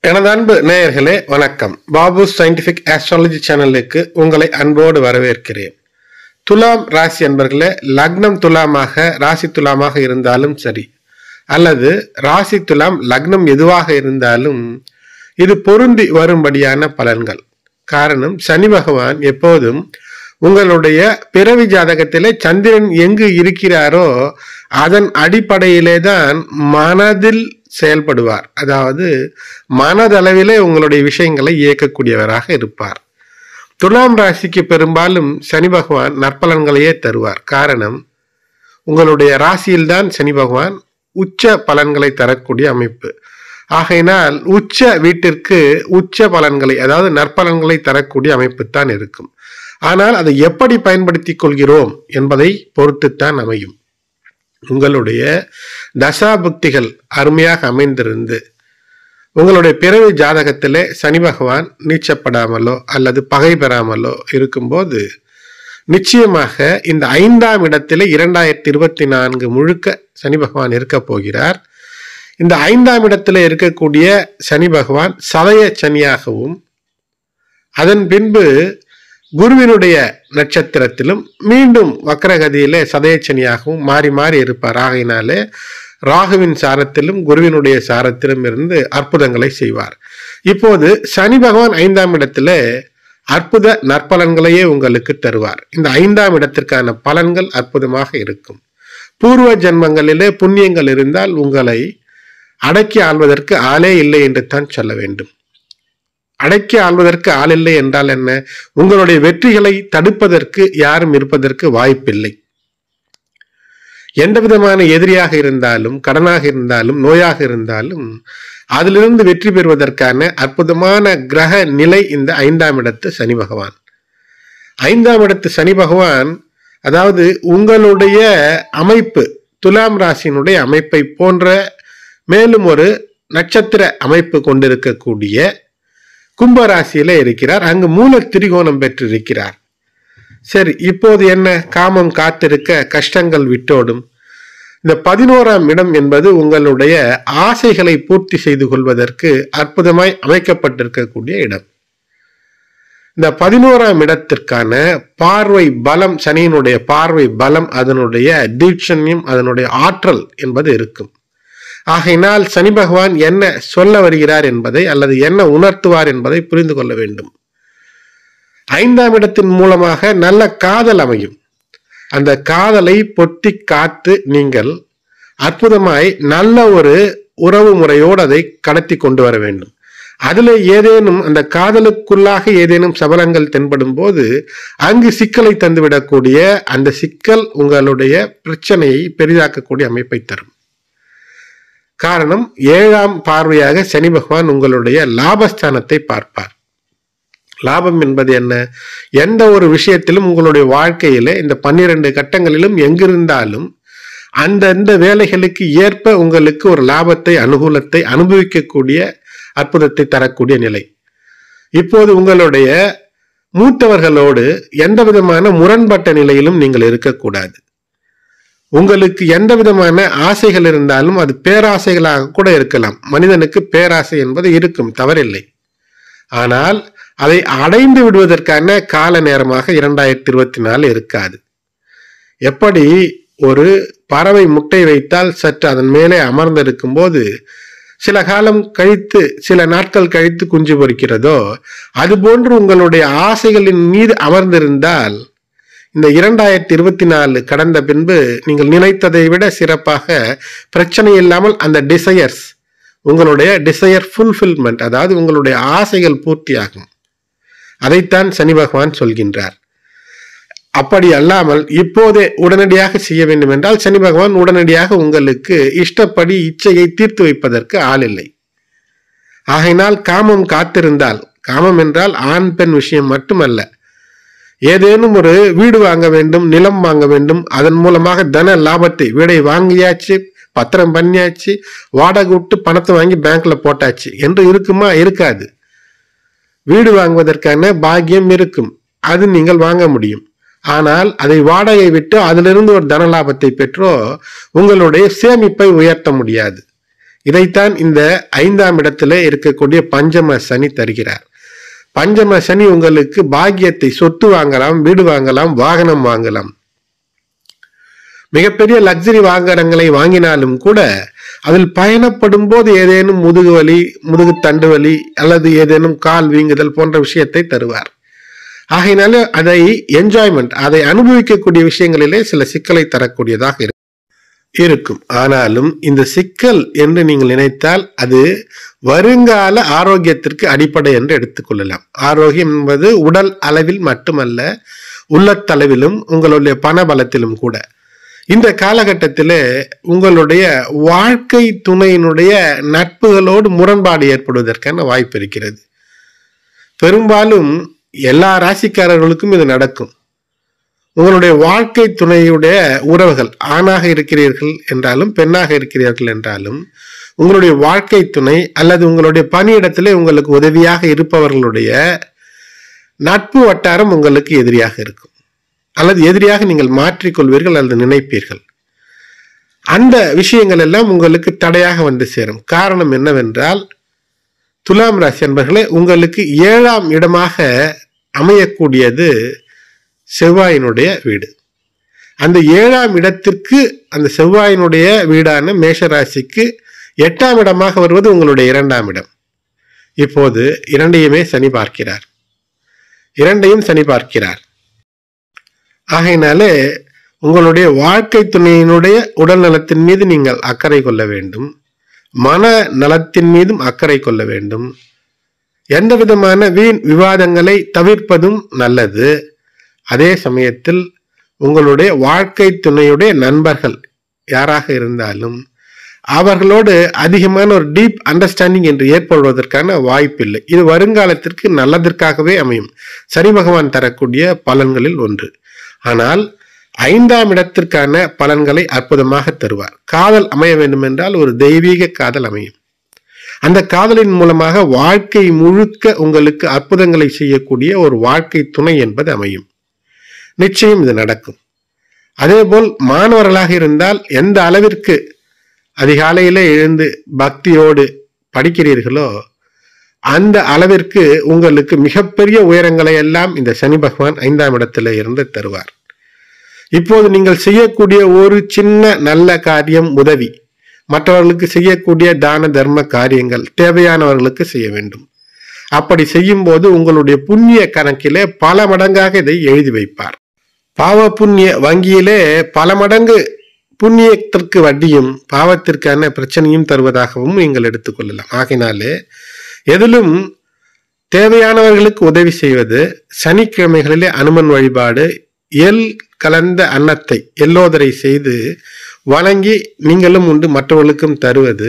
எனது அன்பு நேயர்களே வணக்கம். பாபு சயின்டிபிக் ஆஸ்ட்ராலஜி சேனலுக்கு உங்களை அன்போடு வரவேற்கிறேன். துலாம் ராசி அன்பர்களே, லக்னம் துலாமாக ராசி துலாமாக இருந்தாலும் சரி, அல்லது ராசி துலாம் லக்னம் எதுவாக இருந்தாலும் இது பொருந்தி வரும்படியான பலன்கள். காரணம், சனி பகவான் எப்போதும் உங்களுடைய பிறவி ஜாதகத்திலே சந்திரன் எங்கு இருக்கிறாரோ அதன் அடிப்படையிலே தான் மனதில் செயல்படுவார். அதாவது மனதளவிலே உங்களுடைய விஷயங்களை இயக்கக்கூடியவராக இருப்பார். துலாம் ராசிக்கு பெரும்பாலும் சனி பகவான் நற்பலன்களையே தருவார். காரணம், உங்களுடைய ராசியில்தான் சனி பகவான் உச்ச பலன்களை தரக்கூடிய அமைப்பு. ஆகையினால் உச்ச வீட்டிற்கு உச்ச பலன்களை, அதாவது நற்பலன்களை தரக்கூடிய அமைப்பு தான் இருக்கும். ஆனால் அதை எப்படி பயன்படுத்திக் கொள்கிறோம் என்பதை பொறுத்துத்தான் அமையும். உங்களுடைய தசாபுக்திகள் அருமையாக அமைந்திருந்து உங்களுடைய பிறவி ஜாதகத்திலே சனி பகவான் நீச்சப்படாமலோ அல்லது பகை பெறாமலோ இருக்கும்போது நிச்சயமாக இந்த 5ஆம் இடத்திலே 2024 முழுக்க சனி பகவான் இருக்க போகிறார். இந்த 5ஆம் இடத்திலே இருக்கக்கூடிய சனி பகவான் சதய சனியாகவும், அதன் பின்பு குருவினுடைய நட்சத்திரத்திலும் மீண்டும் வக்ரகதியிலே சதயச்சனியாகவும் மாறி மாறி இருப்பார். ஆகையினாலே ராகுவின் சாரத்திலும் குருவினுடைய சாரத்திலும் இருந்து அற்புதங்களை செய்வார். இப்போது சனி பகவான் 5ஆம் இடத்திலே அற்புத நற்பலன்களையே உங்களுக்கு தருவார். இந்த 5ஆம் இடத்திற்கான பலன்கள் அற்புதமாக இருக்கும். பூர்வ ஜென்மங்களிலே புண்ணியங்கள் இருந்தால் உங்களை அடக்கி ஆள்வதற்கு ஆளே இல்லை என்று தான் சொல்ல வேண்டும். அடக்கி ஆள்வதற்கு ஆள் இல்லை என்றால் என்ன? உங்களுடைய வெற்றிகளை தடுப்பதற்கு யாரும் இருப்பதற்கு வாய்ப்பில்லை. எந்த விதமான எதிரியாக இருந்தாலும், கடனாக இருந்தாலும், நோயாக இருந்தாலும் அதிலிருந்து வெற்றி பெறுவதற்கான அற்புதமான கிரக நிலை இந்த 5ஆம் இடத்து சனி பகவான். 5ஆம் இடத்து சனி பகவான், அதாவது உங்களுடைய அமைப்பு துலாம் ராசியினுடைய அமைப்பை போன்ற மேலும் ஒரு நட்சத்திர அமைப்பு கொண்டிருக்கக்கூடிய கும்பராசியில இருக்கிறார். அங்கு மூல திரிகோணம் பெற்றிருக்கிறார். சரி, இப்போது என்ன? காமம் காத்திருக்க கஷ்டங்கள் விட்டோடும். இந்த 11ஆம் இடம் என்பது உங்களுடைய ஆசைகளை பூர்த்தி செய்து கொள்வதற்கு அற்புதமாய் அமைக்கப்பட்டிருக்கக்கூடிய இடம். இந்த 11ஆம் இடத்திற்கான பார்வை பலம், சனியினுடைய பார்வை பலம், அதனுடைய தீட்சண்யம், அதனுடைய ஆற்றல் என்பது இருக்கும். ஆகையினால் சனி பகவான் என்ன சொல்ல வருகிறார் என்பதை அல்லது என்ன உணர்த்துவார் என்பதை புரிந்து கொள்ள வேண்டும். 5ஆம் இடத்தின் மூலமாக நல்ல காதல் அமையும். அந்த காதலை பொத்தி காத்து நீங்கள் அற்புதமாய் நல்ல ஒரு உறவு முறையோடு அதை கடத்தி கொண்டு வர வேண்டும். அதில் ஏதேனும் அந்த காதலுக்குள்ளாக ஏதேனும் சபலங்கள் தென்படும் போது அங்கு சிக்கலை தந்துவிடக்கூடிய அந்த சிக்கல் உங்களுடைய பிரச்சனையை பெரிதாக்கக்கூடிய அமைப்பை தரும். காரணம், 7ஆம் பார்வையாக சனி பகவான் உங்களுடைய லாபஸ்தானத்தை பார்ப்பார். லாபம் என்பது என்ன? எந்த ஒரு விஷயத்திலும் உங்களுடைய வாழ்க்கையில இந்த 12 கட்டங்களிலும் எங்கிருந்தாலும் அந்தந்த வேலைகளுக்கு ஏற்ப உங்களுக்கு ஒரு லாபத்தை, அனுகூலத்தை அனுபவிக்கக்கூடிய அற்புதத்தை தரக்கூடிய நிலை. இப்போது உங்களுடைய மூத்தவர்களோடு எந்த விதமான முரண்பட்ட நிலையிலும் நீங்கள் இருக்கக்கூடாது. உங்களுக்கு எந்த விதமான ஆசைகள் இருந்தாலும் அது பேராசைகளாக கூட இருக்கலாம். மனிதனுக்கு பேராசை என்பது இருக்கும், தவறில்லை. ஆனால் அதை அடைந்து விடுவதற்கான கால நேரமாக 2024 இருக்காது. எப்படி ஒரு பறவை முட்டை வைத்தால் சற்று அதன் மேலே அமர்ந்திருக்கும் போது சில காலம் கழித்து, சில நாட்கள் கழித்து குஞ்சு பொரிக்கிறதோ, அதுபோன்று உங்களுடைய ஆசைகளின் மீது அமர்ந்திருந்தால் இந்த 2024 கடந்த பின்பு நீங்கள் நினைத்ததை விட சிறப்பாக பிரச்சனை இல்லாமல் அந்த டிசையர்ஸ், உங்களுடைய டிசையர் ஃபுல்ஃபில்மெண்ட், அதாவது உங்களுடைய ஆசைகள் பூர்த்தியாகும். அதைத்தான் சனி பகவான் சொல்கின்றார். அப்படி அல்லாமல் இப்போதே உடனடியாக செய்ய வேண்டும் என்றால் சனி பகவான் உடனடியாக உங்களுக்கு இஷ்டப்படி இச்சையை தீர்த்து வைப்பதற்கு ஆள் இல்லை. ஆகையினால் காமம் காத்திருந்தால், காமம் என்றால் ஆண் பெண் விஷயம் மட்டுமல்ல, ஏதேனும் ஒரு வீடு வாங்க வேண்டும், நிலம் வாங்க வேண்டும், அதன் மூலமாக தன லாபத்தை, வீடை வாங்கியாச்சு, பத்திரம் பண்ணியாச்சு, வாடகை விட்டு பணத்தை வாங்கி பேங்க்ல போட்டாச்சு என்று இருக்குமா? இருக்காது. வீடு வாங்குவதற்கான பாக்கியம் இருக்கும், அது நீங்கள் வாங்க முடியும். ஆனால் அதை வாடகை விட்டு அதிலிருந்து ஒரு தன லாபத்தை பெற்றோ உங்களுடைய சேமிப்பை உயர்த்த முடியாது. இதைத்தான் இந்த 5ஆம் இடத்திலே இருக்கக்கூடிய பஞ்சம சனி தருகிறார். பஞ்சம சனி உங்களுக்கு பாக்கியத்தை, சொத்து வாங்கலாம், வீடு வாங்கலாம், வாகனம் வாங்கலாம், மிகப்பெரிய லக்ஸரி வாகனங்களை வாங்கினாலும் கூட அதில் பயணப்படும் போது ஏதேனும் முதுகு வலி, முதுகு தண்டு வலி அல்லது ஏதேனும் கால் வீங்குதல் போன்ற விஷயத்தை தருவார். ஆகையினால அதை என்ஜாய்மெண்ட், அதை அனுபவிக்கக்கூடிய விஷயங்களிலே சில சிக்கலை தரக்கூடியதாக இருக்கும். ஆனாலும் இந்த சிக்கல் என்று நீங்கள் நினைத்தால் அது வருங்கால ஆரோக்கியத்திற்கு அடிப்படை என்று எடுத்துக்கொள்ளலாம். ஆரோக்கியம் என்பது உடல் அளவில் மட்டுமல்ல, உள்ளத்தளவிலும் உங்களுடைய பண பலத்திலும் கூட. இந்த காலகட்டத்தில் உங்களுடைய வாழ்க்கை துணையினுடைய நட்புகளோடு முரண்பாடு ஏற்படுவதற்கான வாய்ப்பு இருக்கிறது. பெரும்பாலும் எல்லா ராசிக்காரர்களுக்கும் இது நடக்கும். உங்களுடைய வாழ்க்கை துணையுடைய உறவுகள், ஆணாக இருக்கிறீர்கள் என்றாலும் பெண்ணாக இருக்கிறீர்கள் என்றாலும், உங்களுடைய வாழ்க்கை துணை அல்லது உங்களுடைய பணியிடத்திலே உங்களுக்கு உதவியாக இருப்பவர்களுடைய நட்பு வட்டாரம் உங்களுக்கு எதிரியாக இருக்கும், அல்லது எதிரியாக நீங்கள் மாற்றிக்கொள்வீர்கள் அல்லது நினைப்பீர்கள். அந்த விஷயங்கள் எல்லாம் உங்களுக்கு தடையாக வந்து சேரும். காரணம் என்னவென்றால், துலாம் ராசி என்பர்களே, உங்களுக்கு 7ஆம் இடமாக அமையக்கூடியது செவ்வாயினுடைய வீடு. அந்த 7ஆம் இடத்திற்கு, அந்த செவ்வாயினுடைய வீடான மேஷ ராசிக்கு 8ஆம் இடமாக வருவது உங்களுடைய 2ஆம் இடம். இப்போது இரண்டையும் சனி பார்க்கிறார். ஆகையினாலே உங்களுடைய வாழ்க்கை துணையினுடைய உடல் நலத்தின் மீது நீங்கள் அக்கறை கொள்ள வேண்டும், மன நலத்தின் மீதும் அக்கறை கொள்ள வேண்டும். எந்த விதமான வீண் விவாதங்களை தவிர்ப்பதும் நல்லது. அதே சமயத்தில் உங்களுடைய வாழ்க்கை துணையுடைய நண்பர்கள் யாராக இருந்தாலும் அவர்களோடு அதிகமான ஒரு டீப் அண்டர்ஸ்டாண்டிங் என்று ஏற்படுவதற்கான வாய்ப்பில்லை. இது வருங்காலத்திற்கு நல்லதற்காகவே அமையும், சனி பகவான் தரக்கூடிய பலன்களில் ஒன்று. ஆனால் 5ஆம் இடத்திற்கான பலன்களை அற்புதமாக தருவார். காதல் அமைய வேண்டும் என்றால் ஒரு தெய்வீக காதல் அமையும். அந்த காதலின் மூலமாக வாழ்க்கை முழுக்க உங்களுக்கு அற்புதங்களை செய்யக்கூடிய ஒரு வாழ்க்கை துணை என்பது அமையும். நிச்சயம் இது நடக்கும். அதேபோல் மாணவர்களாக இருந்தால் எந்த அளவிற்கு அதிகாலையிலே எழுந்து பக்தியோடு படிக்கிறீர்களோ அந்த அளவிற்கு உங்களுக்கு மிகப்பெரிய உயரங்களை எல்லாம் இந்த சனி பகவான் 5ஆம் இடத்திலே இருந்து தருவார். இப்போது நீங்கள் செய்யக்கூடிய ஒரு சின்ன நல்ல காரியம், உதவி, மற்றவர்களுக்கு செய்யக்கூடிய தான தர்ம காரியங்கள் தேவையானவர்களுக்கு செய்ய வேண்டும். அப்படி செய்யும் போது உங்களுடைய புண்ணிய கணக்கிலே பல மடங்காக இதை எழுதி வைப்பார். பாவ புண்ணிய வங்கியிலே பல மடங்கு புண்ணியத்திற்கு வட்டியும் பாவத்திற்கான பிரச்சனையும் தருவதாகவும் நீங்கள் எடுத்துக்கொள்ளலாம். ஆகினாலே எதிலும் தேவையானவர்களுக்கு உதவி செய்வது, சனிக்கிழமைகளிலே அனுமன் வழிபாடு, எல் கலந்த அன்னத்தை எல்லோதரை செய்து வணங்கி நீங்களும் உண்டு மற்றவர்களுக்கும் தருவது,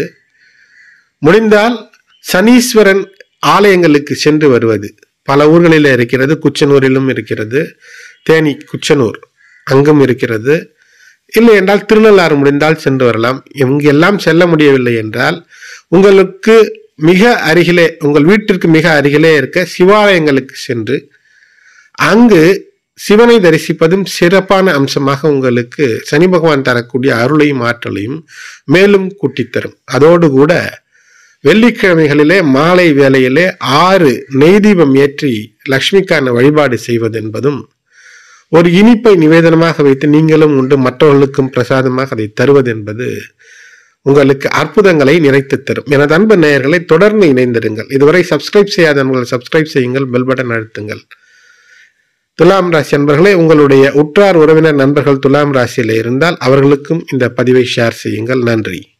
முடிந்தால் சனீஸ்வரன் ஆலயங்களுக்கு சென்று வருவது. பல ஊர்களில் இருக்கிறது, குச்சனூரிலும் இருக்கிறது, தேனி குச்சனூர் அங்கும் இருக்கிறது. இல்லை என்றால் திருநள்ளாறு முடிந்தால் சென்று வரலாம். இங்கெல்லாம் செல்ல முடியவில்லை என்றால் உங்களுக்கு மிக அருகிலே, உங்கள் வீட்டிற்கு மிக அருகிலே இருக்க சிவாலயங்களுக்கு சென்று அங்கு சிவனை தரிசிப்பதும் சிறப்பான அம்சமாக உங்களுக்கு சனி பகவான் தரக்கூடிய அருளையும் ஆற்றலையும் மேலும் கூட்டித்தரும். அதோடு கூட வெள்ளிக்கிழமைகளிலே மாலை வேளையிலே 6 நெய் தீபம் ஏற்றி லக்ஷ்மிக்கான வழிபாடு செய்வது என்பதும் ஒரு இனிப்பை நிவேதனமாக வைத்து நீங்களும் உண்டு மற்றவர்களுக்கும் பிரசாதமாக அதை தருவது என்பது உங்களுக்கு அற்புதங்களை நிறைத்து தரும். எனது அன்பு நேயர்களை தொடர்ந்து இணைந்திருங்கள். இதுவரை சப்ஸ்கிரைப் செய்யாதவர்கள் சப்ஸ்கிரைப் செய்யுங்கள், பெல் பட்டன் அழுத்துங்கள். துலாம் ராசி அன்பர்களே, உங்களுடைய உற்றார் உறவினர் நண்பர்கள் துலாம் ராசியில் இருந்தால் அவர்களுக்கும் இந்த பதிவை ஷேர் செய்யுங்கள். நன்றி.